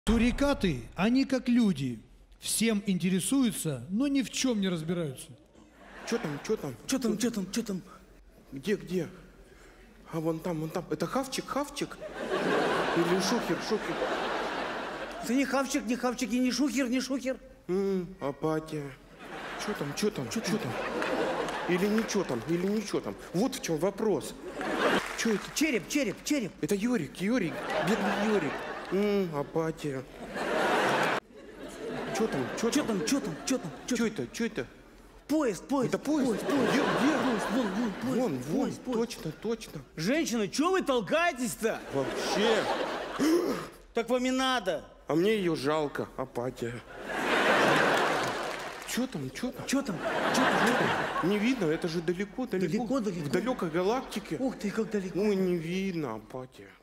Сурикаты, они как люди. Всем интересуются, но ни в чем не разбираются. Что там, что там? Что там, что там, что там? Где, где? А вон там, вон там. Это хавчик, хавчик? Или шухер, шухер? Это не хавчик, не хавчик, и не шухер, не шухер. Апатия. Что там, что там, что там? Или ничего там, или ничего там. Вот в чем вопрос. Что это? Череп, череп, череп. Это Юрик, Юрик, бедный Юрик. Апатия. Что там, что Что там? там, что там, что там? Что это, что это? Поезд, поезд. Это поезд? Поезд, Где, где? поезд, вон, вон, поезд. Вон, вон, поезд, поезд. точно, точно. Женщина, что вы толкаетесь-то? Вообще. Так вам и надо. А мне ее жалко, апатия. Что там, что там? Что там? Что там? Не видно, это же далеко, далеко. Далеко, далеко. В далекой галактике. Ух ты, как далеко. Ой, не видно, апатия.